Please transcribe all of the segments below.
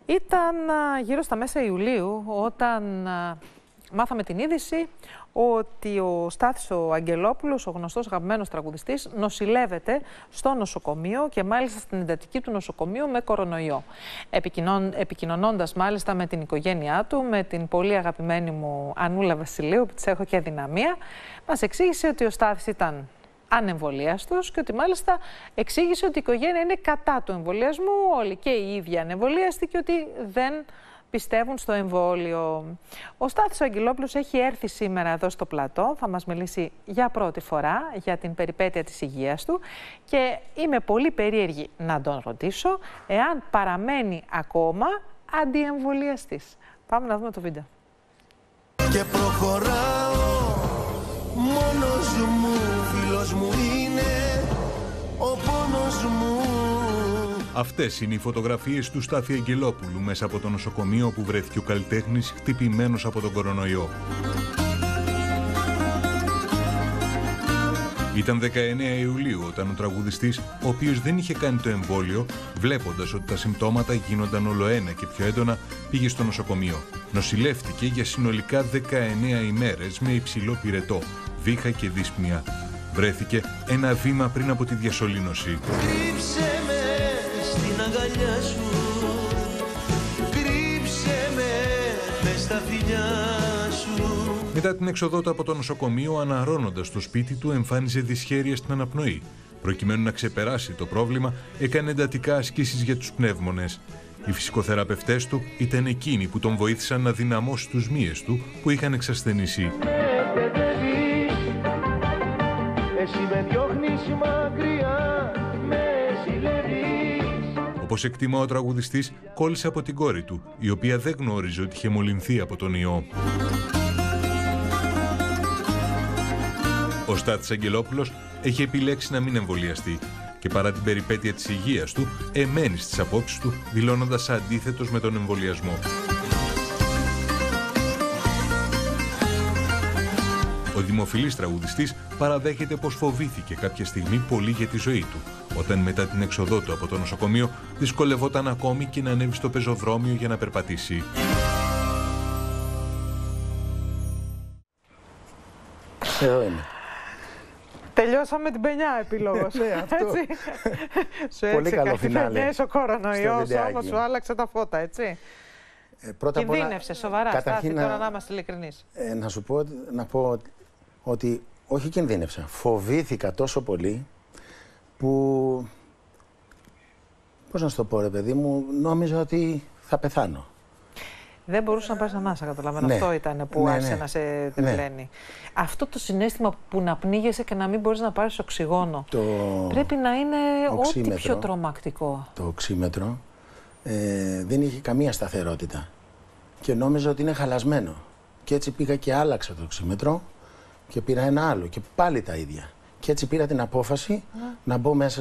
Ήταν γύρω στα μέσα Ιουλίου όταν μάθαμε την είδηση ότι ο Στάθης ο Αγγελόπουλος, ο γνωστός αγαπημένος τραγουδιστής, νοσηλεύεται στο νοσοκομείο και μάλιστα στην εντατική του νοσοκομείου με κορονοϊό. Επικοινωνώντας μάλιστα με την οικογένειά του, με την πολύ αγαπημένη μου Ανούλα Βασιλείου, που της έχω και αδυναμία, μας εξήγησε ότι ο Στάθης ήταν ανεμβολίαστος και ότι μάλιστα εξήγησε ότι η οικογένεια είναι κατά του εμβολιασμού, όλοι και οι ίδιοι ανεμβολίαστοι, και ότι δεν πιστεύουν στο εμβόλιο. Ο Στάθης ο Αγγελόπουλος έχει έρθει σήμερα εδώ στο πλατό, θα μας μιλήσει για πρώτη φορά για την περιπέτεια της υγείας του και είμαι πολύ περίεργη να τον ρωτήσω εάν παραμένει ακόμα αντιεμβολιαστής. Πάμε να δούμε το βίντεο. Και προχωράω μόνος μου, φίλος μου είναι ο πόνος μου. Αυτές είναι οι φωτογραφίες του Στάθη Αγγελόπουλου μέσα από το νοσοκομείο που βρέθηκε ο καλλιτέχνης χτυπημένος από τον κορονοϊό. Ήταν 19 Ιουλίου όταν ο τραγουδιστής, ο οποίος δεν είχε κάνει το εμβόλιο, βλέποντας ότι τα συμπτώματα γίνονταν ολοένα και πιο έντονα, πήγε στο νοσοκομείο. Νοσηλεύτηκε για συνολικά 19 ημέρες με υψηλό πυρετό, βήχα και δύσπνοια. Βρέθηκε ένα βήμα πριν από τη διασωλήνωση. Κρύψε με στην αγκαλιά σου, κρύψε με μες στα φιλιά σου. Μετά την έξοδό του από το νοσοκομείο, αναρρώνοντας στο σπίτι του, εμφάνιζε δυσχέρεια στην αναπνοή. Προκειμένου να ξεπεράσει το πρόβλημα, έκανε εντατικά ασκήσεις για τους πνεύμονες. Οι φυσικοθεραπευτές του ήταν εκείνοι που τον βοήθησαν να δυναμώσει τους μύες του που είχαν εξασθενήσει. Εσύ με διώχνεις μακριά, με ζηλεύεις. Όπως εκτιμά ο τραγουδιστής, κόλλησε από την κόρη του, η οποία δεν γνώριζε ότι είχε μολυνθεί από τον ιό. Ο Στάθης Αγγελόπουλος έχει επιλέξει να μην εμβολιαστεί και παρά την περιπέτεια της υγείας του, εμένει στις απόψεις του, δηλώνοντας αντίθετος με τον εμβολιασμό. Ο δημοφιλής τραγουδιστής παραδέχεται πως φοβήθηκε κάποια στιγμή πολύ για τη ζωή του, όταν μετά την έξοδό του από το νοσοκομείο δυσκολευόταν ακόμη και να ανέβει στο πεζοδρόμιο για να περπατήσει. Εδώ είμαι. Τελειώσαμε την πενιά επιλόγος. Ναι, αυτό. Έτσι. Σου Πολύ καλό φινάλε. ο κορονοϊός, όμως σου άλλαξε τα φώτα, έτσι. Πρώτα απ' όλα, κινδύνευσε σοβαρά, Στάθη, τώρα να είμαστε ειλικρινείς. Να πω ότι όχι κινδύνευσα. Φοβήθηκα τόσο πολύ που, πώς να σου το πω ρε παιδί μου, νόμιζα ότι θα πεθάνω. Δεν μπορούσε να πάρεις ανάσα, καταλαβαίνω. Ναι. Αυτό ήταν που άρχισε να σε τρελαίνει. Ναι. Αυτό το συναίσθημα που να πνίγεσαι και να μην μπορείς να πάρεις οξυγόνο, πρέπει να είναι ό,τι πιο τρομακτικό. Το οξύμετρο δεν είχε καμία σταθερότητα και νόμιζα ότι είναι χαλασμένο. Και έτσι πήγα και άλλαξα το οξύμετρο και πήρα ένα άλλο και πάλι τα ίδια. Και έτσι πήρα την απόφαση να μπω μέσα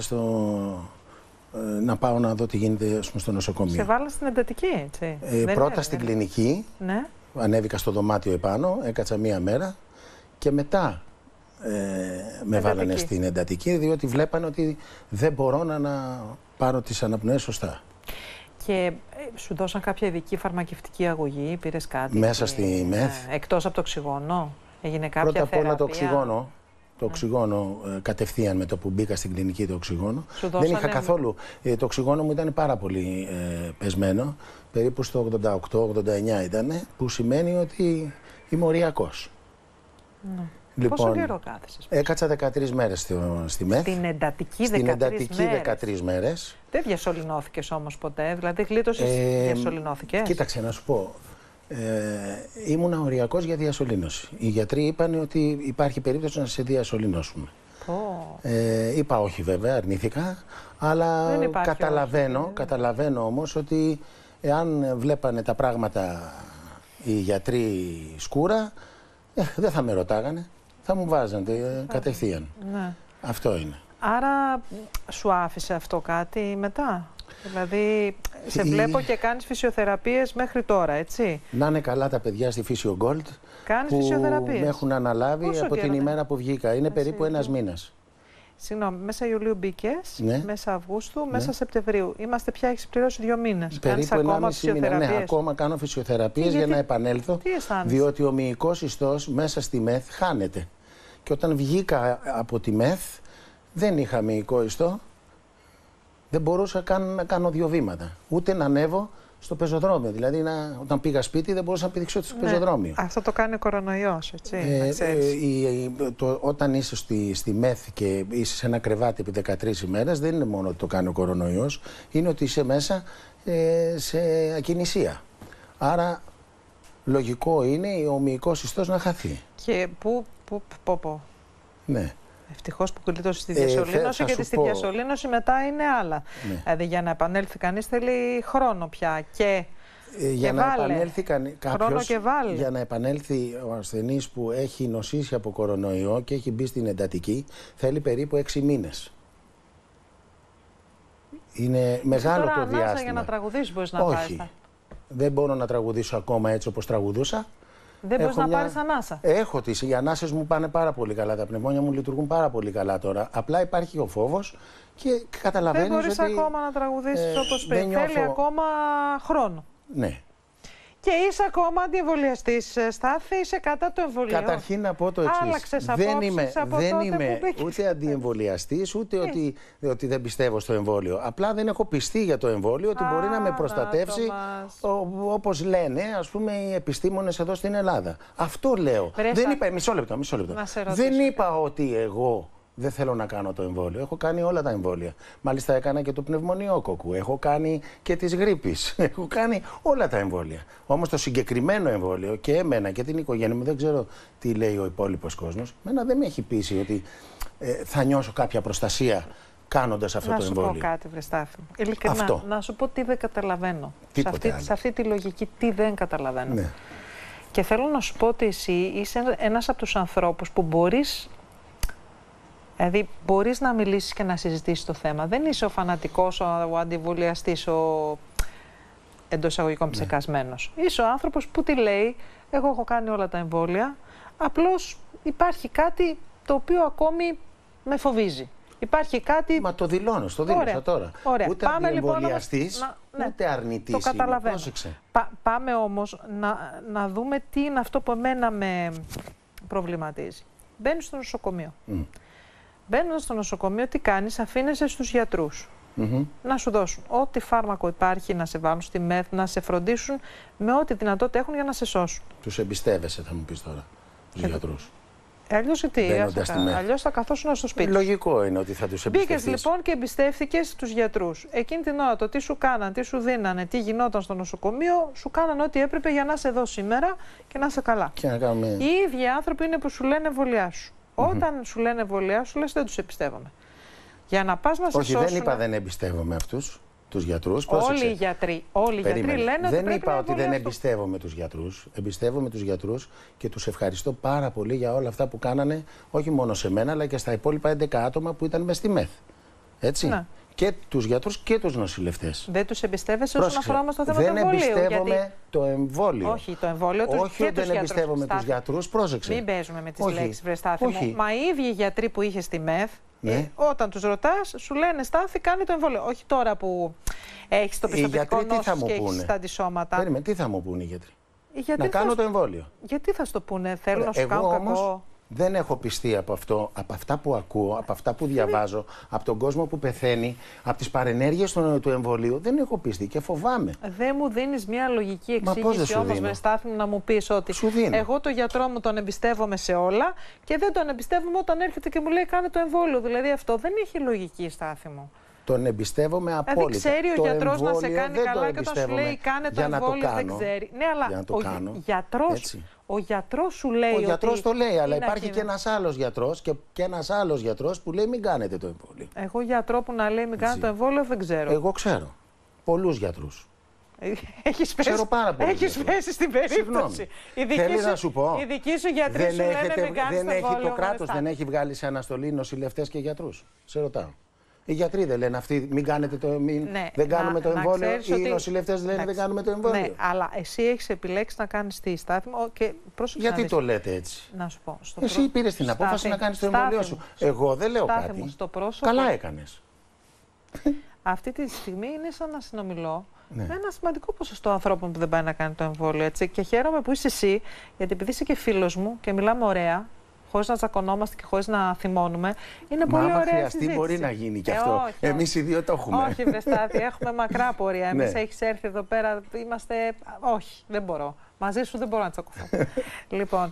να πάω να δω τι γίνεται στο νοσοκομείο. Σε βάλα στην εντατική, έτσι. Πρώτα στην κλινική, ναι. Ανέβηκα στο δωμάτιο επάνω, έκατσα μία μέρα και μετά με βάλανε στην εντατική, διότι βλέπανε ότι δεν μπορώ να πάρω τις αναπνοές σωστά. Και σου δώσαν κάποια ειδική φαρμακευτική αγωγή, πήρες κάτι? Μέσα στη ΜΕΘ. Εκτός από το οξυγόνο, έγινε κάποια θεραπεία? Πρώτα απ' όλα το οξυγόνο. Το οξυγόνο κατευθείαν με το που μπήκα στην κλινική, το οξυγόνο. Δεν είχα καθόλου. Το οξυγόνο μου ήταν πάρα πολύ πεσμένο. Περίπου στο 88-89 ήταν, που σημαίνει ότι είμαι οριακός. Ναι. Λοιπόν, πόσο καιρό κάθεσες? Έκατσα 13 μέρες στη ΜΕΘ. Στην εντατική 13 μέρες. Δεν διασωληνώθηκες όμως ποτέ, δηλαδή γλίτωσες, διασωληνώθηκες? Κοίταξε να σου πω. Ήμουνα οριακός για διασωλήνωση. Οι γιατροί είπαν ότι υπάρχει περίπτωση να σε διασωληνώσουμε. Είπα όχι βέβαια, αρνήθηκα, αλλά καταλαβαίνω όμως ότι εάν βλέπανε τα πράγματα οι γιατροί σκούρα, δεν θα με ρωτάγανε, θα μου βάζανε κατευθείαν. Ναι. Αυτό είναι. Άρα σου άφησε αυτό κάτι μετά? Δηλαδή, σε βλέπω και κάνεις φυσιοθεραπείες μέχρι τώρα, έτσι. Να είναι καλά τα παιδιά στη Physio Gold. Κάνεις που φυσιοθεραπείες? με έχουν αναλάβει από την ημέρα που βγήκα. Είναι περίπου ένας μήνας. Συγγνώμη, μέσα Ιουλίου μπήκες, Ναι. μέσα Αυγούστου, Ναι. μέσα Σεπτεμβρίου. Είμαστε πια, έχεις πληρώσει 2 μήνες. Κάνεις Περίπου ακόμα 1,5 μήνα. Ναι, φυσιοθεραπείες. ακόμα κάνω φυσιοθεραπείες για να επανέλθω. Τι αισθάνεσαι? Διότι ο μυϊκός ιστός μέσα στη ΜΕΘ χάνεται. Και όταν βγήκα από τη ΜΕΘ, δεν είχα μυϊκό ιστό. Δεν μπορούσα καν να κάνω 2 βήματα. Ούτε να ανέβω στο πεζοδρόμιο. Δηλαδή, όταν πήγα σπίτι, δεν μπορούσα να πηδήξω στο πεζοδρόμιο. Αυτό το κάνει ο κορονοϊός, έτσι. να ξέρεις. Όταν είσαι στη ΜΕΘ και είσαι σε ένα κρεβάτι επί 13 ημέρες, δεν είναι μόνο ότι το κάνει ο κορονοϊός, είναι ότι είσαι μέσα σε ακινησία. Άρα, λογικό είναι ο μυϊκός ιστός να χαθεί. Και πού. Ναι. Ευτυχώς που κλείτωσε στη διασωλήνωση, γιατί στη διασωλήνωση μετά είναι άλλα. Ναι. Δηλαδή για να επανέλθει κανείς θέλει χρόνο πια και για να επανέλθει κάποιος, για να επανέλθει ο ασθενής που έχει νοσήσει από κορονοϊό και έχει μπει στην εντατική, θέλει περίπου 6 μήνες. Είναι μεγάλο τώρα το διάστημα. Για να τραγουδήσεις μπορείς να πάρεις. Όχι. Δεν μπορώ να τραγουδήσω ακόμα έτσι όπως τραγουδούσα. Δεν μπορείς να πάρεις ανάσα. Έχω οι ανάσες μου πάνε πάρα πολύ καλά. Τα πνευμόνια μου λειτουργούν πάρα πολύ καλά τώρα. Απλά υπάρχει ο φόβος και καταλαβαίνεις ότι... Δεν μπορείς ακόμα να τραγουδήσεις όπως πρέπει. Θέλει ακόμα χρόνο. Ναι. Και είσαι ακόμα αντιεμβολιαστής, Στάθη, είσαι κατά το εμβολίο. Καταρχήν να πω το εξής. Άλλαξες δεν απόψεις είμαι ούτε αντιεμβολιαστής, ούτε ότι δεν πιστεύω στο εμβόλιο. Απλά δεν έχω πιστεί για το εμβόλιο ότι μπορεί να με προστατεύσει όπως λένε, ας πούμε, οι επιστήμονες εδώ στην Ελλάδα. Αυτό λέω. Δεν είπα, μισό λεπτό. Δεν είπα ότι εγώ δεν θέλω να κάνω το εμβόλιο. Έχω κάνει όλα τα εμβόλια. Μάλιστα έκανα και το πνευμονιόκοκου. Έχω κάνει και της γρίπης. Έχω κάνει όλα τα εμβόλια. Όμως το συγκεκριμένο εμβόλιο και εμένα και την οικογένεια μου, δεν ξέρω τι λέει ο υπόλοιπος κόσμος, εμένα δεν με έχει πείσει ότι θα νιώσω κάποια προστασία κάνοντας αυτό το εμβόλιο. Να σου πω κάτι, βρε Στάθη. Ειλικρινά, να σου πω τι δεν καταλαβαίνω. Σε αυτή τη λογική τι δεν καταλαβαίνω. Ναι. Και θέλω να σου πω ότι εσύ είσαι ένας από τους ανθρώπους που μπορείς... Δηλαδή, μπορείς να μιλήσεις και να συζητήσεις το θέμα. Δεν είσαι ο φανατικός, ο αντιεμβολιαστής, ο εντός εισαγωγικών ψεκασμένος. Είσαι ο άνθρωπος που τι λέει, εγώ έχω κάνει όλα τα εμβόλια, απλώς υπάρχει κάτι το οποίο ακόμη με φοβίζει. Υπάρχει κάτι... Μα το δηλώνω, το δήλωσα τώρα. Ωραία. Ούτε αντιεμβολιαστής, ούτε αρνητής. Το καταλαβαίνω. Πρόσεξε. Πάμε όμως να δούμε τι είναι αυτό που εμένα με προβληματίζει. Μπαίνεις στο νοσοκομείο. Μπαίνοντας στο νοσοκομείο, τι κάνεις, αφήνεσαι στους γιατρούς. Να σου δώσουν ό,τι φάρμακο υπάρχει, να σε βάλουν στη ΜΕΘ, να σε φροντίσουν με ό,τι δυνατότητα έχουν για να σε σώσουν. Τους εμπιστεύεσαι, θα μου πεις τώρα, τους γιατρούς. Αλλιώς αλλιώς θα καθόσουν στο σπίτι. Λογικό είναι ότι θα τους εμπιστευτείς. Μπήκες λοιπόν και εμπιστεύτηκες τους γιατρούς. Εκείνη την ώρα το τι σου κάναν, τι σου δίνανε, τι γινόταν στο νοσοκομείο, σου κάναν ό,τι έπρεπε για να είσαι εδώ σήμερα και να είσαι καλά. Και να κάνουμε... Οι ίδιοι άνθρωποι είναι που σου λένε εμβολιάσου. Όταν σου λένε εμβολιάσου, λες δεν τους εμπιστεύομαι. Για να πας να σε σώσουν... Όχι, δεν είπα δεν εμπιστεύομαι αυτούς. Τους γιατρούς, όλοι οι γιατροί λένε δεν ότι είπα ότι δεν εμπιστεύομαι τους γιατρούς. Εμπιστεύομαι τους γιατρούς και τους ευχαριστώ πάρα πολύ για όλα αυτά που κάνανε, όχι μόνο σε μένα, αλλά και στα υπόλοιπα 11 άτομα που ήταν μες στη ΜΕΘ. Έτσι. Ναι. Και τους γιατρούς και τους νοσηλευτές. Δεν τους εμπιστεύεσαι όσον αφορά όμως το θέμα του εμβολίου. Δεν εμπιστεύομαι το εμβόλιο. Όχι, το εμβόλιο τους όχι, και τους δεν εμπιστεύομαι τους γιατρούς. Πρόσεξε. Μην παίζουμε με τις λέξεις, βρε Στάθη μου. Μα οι ίδιοι γιατροί που είχε στη ΜΕΘ, όταν τους ρωτάς, σου λένε Στάθη, κάνει το εμβόλιο. Όχι τώρα που έχεις το πιστοποιητικό νόσος και έχεις τα αντισώματα. Περίμενε, τι θα μου πούνε οι γιατροί. Να κάνω το εμβόλιο. Γιατί θα σου το πούνε, θέλουν να σου κάνουν κακό. Δεν έχω πιστεί από αυτό, από αυτά που ακούω, από αυτά που διαβάζω, από τον κόσμο που πεθαίνει, από τις παρενέργειες του εμβολίου. Δεν έχω πιστεί και φοβάμαι. Δεν μου δίνεις μια λογική εξήγηση όμως, με Στάθη μου, να μου πεις ότι εγώ το γιατρό μου τον εμπιστεύομαι σε όλα και δεν τον εμπιστεύομαι όταν έρχεται και μου λέει κάνε το εμβόλιο. Δηλαδή αυτό δεν έχει λογική, Στάθη μου. Τον εμπιστεύομαι απόλυτα. Δεν ξέρει ο γιατρός να σε κάνει καλά και όταν σου λέει κάνε το εμβόλιο δεν ξέρει. Ναι, αλλά ο γιατρός σου λέει. Ο γιατρός το λέει, αλλά υπάρχει και ένας άλλος γιατρός και ένας άλλος γιατρός που λέει μην κάνετε το εμβόλιο. Εγώ γιατρό που να λέει μην κάνετε το εμβόλιο δεν ξέρω. Εγώ ξέρω. Πολλούς γιατρούς. Έχεις πέσει στην περίπτωση. Θέλει να σου πω. Οι δικοί σου γιατροί σου λένε μην κάνεις το εμβόλιο. Το κράτος δεν έχει βγάλει σε αναστολή νοσηλευτές και γιατρούς. Σε ρωτάω. Οι γιατροί δεν λένε αυτοί μην κάνετε Ναι, δεν κάνουμε το εμβόλιο, οι ότι... νοσηλευτές λένε δεν κάνουμε το εμβόλιο. Ναι, αλλά εσύ έχεις επιλέξει να κάνεις τη στάθμο και πρόσεξε. Γιατί το λέτε έτσι? Να σου πω. Εσύ πήρες την απόφαση να κάνεις το εμβόλιο σου. Εγώ δεν λέω κάτι. Στο πρόσωπο... Καλά έκανες. Αυτή τη στιγμή είναι σαν να συνομιλώ με ένα σημαντικό ποσοστό ανθρώπων που δεν πάει να κάνει το εμβόλιο. Έτσι. Και χαίρομαι που είσαι εσύ, γιατί επειδή είσαι και φίλος μου και μιλάμε ωραία, χωρίς να τσακωνόμαστε και χωρίς να θυμώνουμε, είναι πολύ ωραία χρειαστεί συζήτηση. Μπορεί να γίνει και αυτό. Εμείς οι δύο το έχουμε. Όχι, Βρεστάθη, έχουμε μακρά πορεία. Εμείς έχεις έρθει εδώ πέρα, είμαστε... Όχι, δεν μπορώ. Μαζί σου δεν μπορώ να τσακωθώ. Λοιπόν,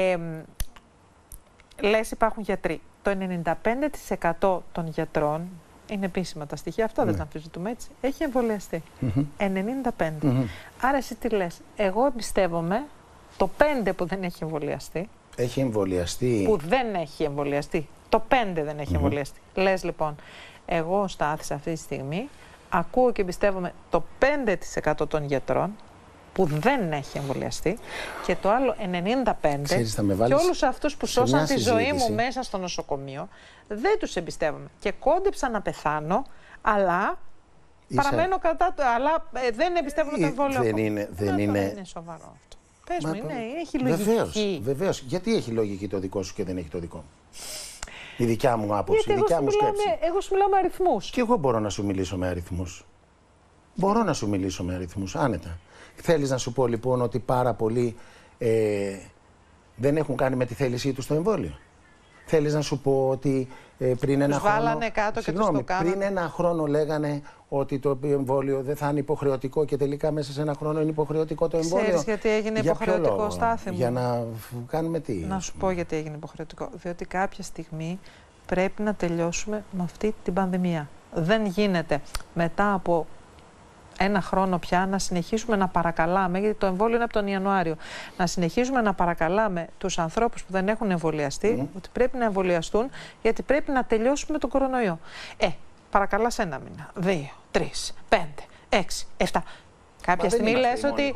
λες υπάρχουν γιατροί. Το 95% των γιατρών, είναι επίσημα τα στοιχεία, αυτό δεν τα αμφισβητούμε έτσι, έχει εμβολιαστεί. 95. Άρα εσύ τι λες? Εγώ εμπιστεύομαι το 5 που δεν έχει εμβολιαστεί. Έχει εμβολιαστεί. Που δεν έχει εμβολιαστεί. Το 5 δεν έχει εμβολιαστεί. Λες λοιπόν, εγώ στάθησα αυτή τη στιγμή, ακούω και εμπιστεύομαι το 5% των γιατρών που δεν έχει εμβολιαστεί και το άλλο 95%. Ξέρεις, και όλους αυτούς που σώσαν τη ζωή μου μέσα στο νοσοκομείο, δεν τους εμπιστεύομαι. Και κόντεψα να πεθάνω, αλλά παραμένω κατά το... Αλλά δεν εμπιστεύομαι το εμβόλιο. Δεν είναι σοβαρό αυτό. Πες μου, έχει λογική. Βεβαίως. Γιατί έχει λογική το δικό σου και δεν έχει το δικό μου? Η δικιά μου άποψη, η δικιά μου σκέψη. Εγώ σου μιλάω με αριθμούς. Και εγώ μπορώ να σου μιλήσω με αριθμούς. Μπορώ να σου μιλήσω με αριθμούς, άνετα. Θέλεις να σου πω λοιπόν ότι πάρα πολλοί δεν έχουν κάνει με τη θέλησή τους το εμβόλιο? Θέλεις να σου πω ότι πριν ένα χρόνο... βάλανε κάτω και τους το κάνανε. Πριν ένα χρόνο λέγανε ότι το εμβόλιο δεν θα είναι υποχρεωτικό και τελικά μέσα σε ένα χρόνο είναι υποχρεωτικό το εμβόλιο. Ξέρεις γιατί έγινε υποχρεωτικό, Στάθη μου? Για να κάνουμε τι? Να σου πω γιατί έγινε υποχρεωτικό. Διότι κάποια στιγμή πρέπει να τελειώσουμε με αυτή την πανδημία. Δεν γίνεται μετά από ένα χρόνο πια να συνεχίσουμε να παρακαλάμε, γιατί το εμβόλιο είναι από τον Ιανουάριο, να συνεχίζουμε να παρακαλάμε τους ανθρώπους που δεν έχουν εμβολιαστεί ότι πρέπει να εμβολιαστούν, γιατί πρέπει να τελειώσουμε τον κορονοϊό. Παρακαλάς ένα μήνα, 2, 3, 5, 6, 7. Κάποια στιγμή λες ότι...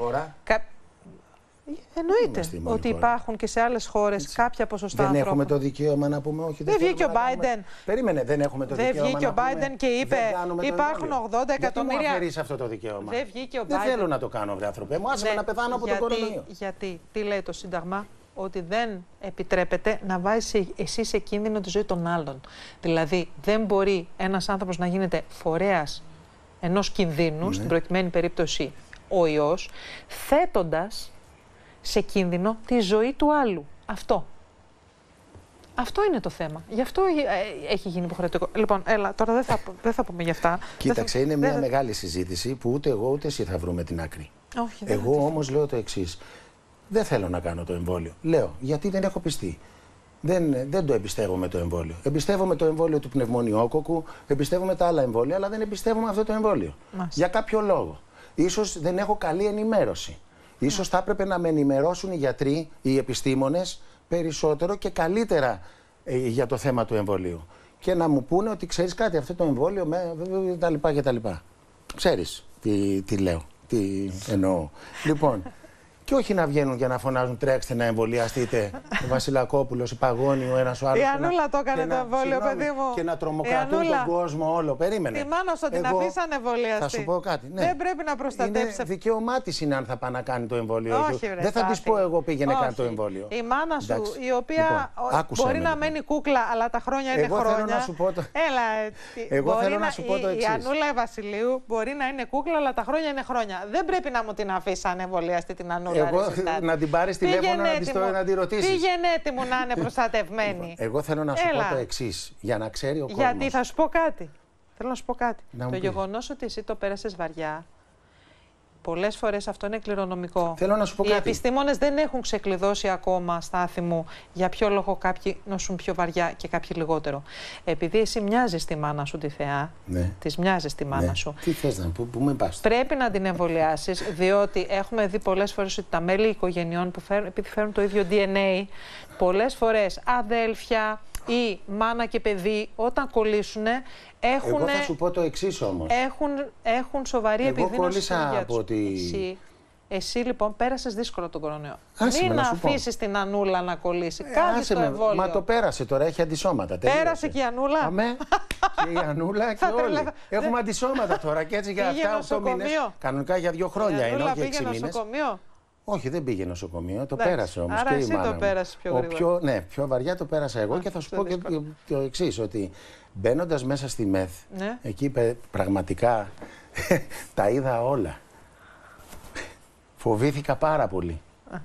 Εννοείται ότι υπάρχουν και σε άλλες χώρες κάποια ποσοστά ανθρώπων. Δεν έχουμε το δικαίωμα να πούμε όχι. Δεν βγήκε ο Biden. Περίμενε, δεν έχουμε το δικαίωμα. Δεν βγήκε ο Biden και είπε υπάρχουν 80 εκατομμύρια. Γιατί μου αφαιρείς αυτό το δικαίωμα? Δεν βγήκε ο Biden. Δεν θέλω να το κάνω, βρε άνθρωπε μου. Άσε με να πεθάνω από τον κορονοϊό. Γιατί, τι λέει το Σύνταγμα? Ότι δεν επιτρέπεται να βάζεις εσύ σε κίνδυνο τη ζωή των άλλων. Δηλαδή, δεν μπορεί ένας άνθρωπος να γίνεται φορέας ενός κινδύνου, στην προκειμένη περίπτωση ο ιός, θέτοντας σε κίνδυνο τη ζωή του άλλου. Αυτό είναι το θέμα. Γι' αυτό έχει γίνει υποχρεωτικό. Λοιπόν, έλα, τώρα δεν θα πούμε γι' αυτά. Κοίταξε, είναι μια μεγάλη συζήτηση που ούτε εγώ ούτε εσύ θα βρούμε την άκρη. Όχι, εγώ όμως λέω το εξής. Δεν θέλω να κάνω το εμβόλιο. Λέω, γιατί δεν έχω πιστεί. Δεν το εμπιστεύομαι το εμβόλιο. Εμπιστεύομαι το εμβόλιο του πνευμονιόκοκκου, εμπιστεύομαι τα άλλα εμβόλια, αλλά δεν εμπιστεύομαι αυτό το εμβόλιο. Για κάποιο λόγο. Ίσως δεν έχω καλή ενημέρωση. Ίσως θα έπρεπε να με ενημερώσουν οι γιατροί, οι επιστήμονες περισσότερο και καλύτερα για το θέμα του εμβολίου. Και να μου πούνε ότι ξέρεις κάτι, αυτό το εμβόλιο κτλ. Ξέρεις τι λέω, τι εννοώ. Λοιπόν, και όχι να βγαίνουν και να φωνάζουν τρέξτε να εμβολιαστείτε. Ο Βασιλακόπουλος, η Παγώνη, ο ένας ο άλλος. Η Ανούλα το έκανε το εμβόλιο, παιδί μου. Και να τρομοκρατούν τον κόσμο όλο. Περίμενε. Η μάνα σου την αφήσανε εμβολιαστή. Θα σου πω κάτι. Ναι. Δεν πρέπει να προστατεύσει. Είναι δικαίωμά της είναι αν θα πάει να κάνει το εμβόλιο. Όχι, δεν θα της πω εγώ πήγαινε κάνει το εμβόλιο. Η μάνα σου, η οποία μπορεί να μένει κούκλα, αλλά τα χρόνια είναι χρόνια. Εγώ θέλω να σου πω το. Εγώ θέλω να σου πω το εξής. Η Ανούλα Βασιλείου μπορεί να είναι κούκλα, αλλά τα χρόνια είναι χρόνια. Δεν πρέπει να μου την αφήσανε εμβολιαστή την Ανούλα. Να την πάρεις τηλέφωνο να τη ρωτήσεις. Τι γενέτη μου να είναι προστατευμένη. Εγώ θέλω να σου πω το εξής, για να ξέρει ο κόσμος. Γιατί θα σου πω κάτι. Θέλω να σου πω κάτι. Το γεγονός ότι εσύ το πέρασες βαριά, πολλές φορές αυτό είναι κληρονομικό. Θέλω να σου πω Οι επιστήμονες δεν έχουν ξεκλειδώσει ακόμα, Στάθη μου, για ποιο λόγο κάποιοι νοσούν πιο βαριά και κάποιοι λιγότερο. Επειδή εσύ μοιάζεις τη μάνα σου τη θεά, της μοιάζεις τη μάνα σου. Τι θες να πού με πας? Πρέπει να την εμβολιάσεις, διότι έχουμε δει πολλές φορές ότι τα μέλη οικογενειών που επειδή φέρουν το ίδιο DNA, πολλές φορές αδέλφια ή μάνα και παιδί, όταν κολλήσουν, έχουν. Εγώ θα σου πω το εξής όμως. Έχουν σοβαρή επιδείνωση. Εγώ κόλλησα από τη. Εσύ λοιπόν πέρασες δύσκολα τον κορονοϊό. Άσε Μην να σου πω. αφήσεις την Ανούλα να κολλήσει. Κάνεις το με, εμβόλιο. μα το πέρασε τώρα, έχει αντισώματα. Πέρασε και η Ανούλα. Αμέ, και η Ανούλα και όλοι. Έχουμε αντισώματα τώρα και έτσι για 7-8 μήνες. Κανονικά για 2 χρόνια είναι, όχι 6 μήνες. Νοσοκομείο. Όχι, δεν πήγε νοσοκομείο, το πέρασε όμως. Άρα και εσύ η μάνα το πέρασε πιο γρήγορα. Ναι, πιο βαριά το πέρασα εγώ και θα σου πω και το εξής, ότι μπαίνοντας μέσα στη ΜΕΘ, εκεί πραγματικά τα είδα όλα. Φοβήθηκα πάρα πολύ.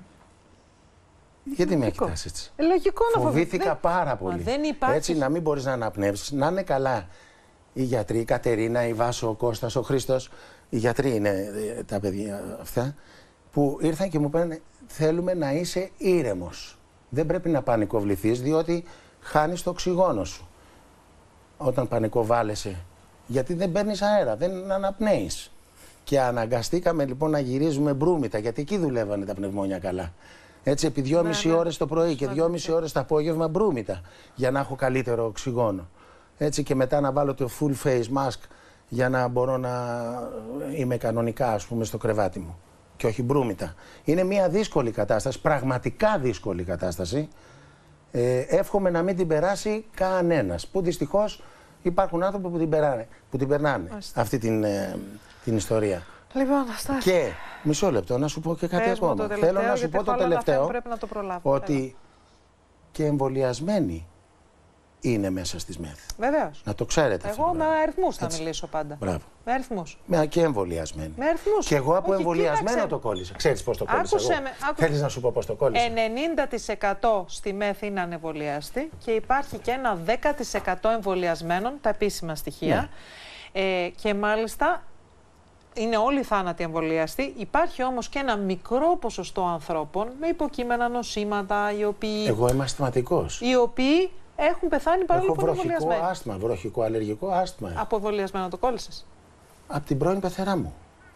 Γιατί με κοιτάς έτσι? Λογικό να φοβήθηκα πάρα πολύ. Έτσι να μην μπορείς να αναπνεύσεις, να είναι καλά οι γιατροί, η Κατερίνα, η Βάσο, ο Κώστας, ο Χρήστος, οι γιατροί είναι τα παιδιά αυτά, που ήρθαν και μου πάνε θέλουμε να είσαι ήρεμος. Δεν πρέπει να πανικοβληθείς διότι χάνεις το οξυγόνο σου όταν πανικοβάλλεσαι. Γιατί δεν παίρνεις αέρα, δεν αναπνέεις. Και αναγκαστήκαμε λοιπόν να γυρίζουμε μπρούμητα, γιατί εκεί δουλεύανε τα πνευμόνια καλά. Έτσι, επί 2,5 ώρες το πρωί και 2,5 ώρες το απόγευμα μπρούμητα, για να έχω καλύτερο οξυγόνο. Έτσι, και μετά να βάλω το full face mask για να μπορώ να είμαι κανονικά, ας πούμε, στο κρεβάτι μου. Και όχι μπρούμητα. Είναι μια δύσκολη κατάσταση, πραγματικά δύσκολη κατάσταση. Εύχομαι να μην την περάσει κανένας. Που δυστυχώς υπάρχουν άνθρωποι που την περνάνε αυτή την ιστορία. Λοιπόν, και μισό λεπτό να σου πω και κάτι ακόμα. Θέλω να σου πω το τελευταίο, ότι και εμβολιασμένοι είναι μέσα στις ΜΕΘ. Βεβαίως. Να το ξέρετε. Εγώ με αριθμούς θα μιλήσω πάντα. Μπράβο. Με αριθμούς. Και εμβολιασμένοι. Με αριθμούς. Και εγώ από εμβολιασμένο το κόλλησα. Ξέρεις πώς το κόλλησα? Θέλεις να σου πω πώς το κόλλησα? 90% στη ΜΕΘ είναι ανεμβολιαστή και υπάρχει και ένα 10% εμβολιασμένων, τα επίσημα στοιχεία. Ναι. Και μάλιστα είναι όλοι θάνατοι εμβολιαστοί. Υπάρχει όμως και ένα μικρό ποσοστό ανθρώπων με υποκείμενα νοσήματα, οι οποίοι. Εγώ είμαι ασθηματικός. Οι οποίοι έχουν πεθάνει παρόλο που είναι εμβολιασμένοι. Έχω βροχικό άσθμα, βροχικό αλλεργικό άσθμα. Από εμβολιασμένο το κόλλησες? Από την πρώην πεθερά μου.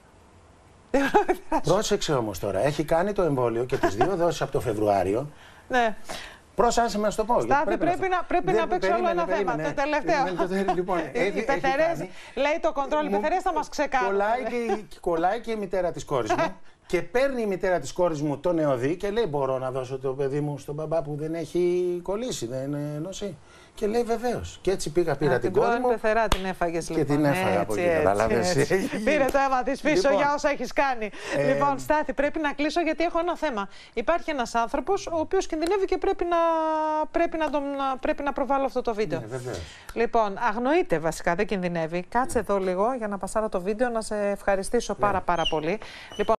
Πρόσεξε όμως τώρα, έχει κάνει το εμβόλιο και τις 2 δόσεις από το Φεβρουάριο. Ναι. Άσε με να σου το πω. Στάθη, πρέπει να παίξει όλο ένα θέμα. Το τελευταίο. Λοιπόν, οι πεθερές, λέει το κοντρόλ, οι πεθερές θα μας ξεκάνουν. Κολλάει και η μητέρα της κόρης μου και παίρνει η μητέρα της κόρης μου το νεοδί και λέει: μπορώ να δώσω το παιδί μου στον μπαμπά που δεν έχει κολλήσει, δεν νοσεί. Και λέει βεβαίως. Και έτσι πήρα την κόρη μου. Την πεθερά την έφαγες λοιπόν. Και την έφαγα από εκεί. Πήρε το αίμα της πίσω για όσα έχεις κάνει. Λοιπόν, Στάθη, πρέπει να κλείσω γιατί έχω ένα θέμα. Υπάρχει ένας άνθρωπος ο οποίος κινδυνεύει και πρέπει να προβάλλω αυτό το βίντεο. Λοιπόν, αγνοείται βασικά, δεν κινδυνεύει. Κάτσε εδώ λίγο για να πασάρω το βίντεο, να σε ευχαριστήσω πάρα πολύ.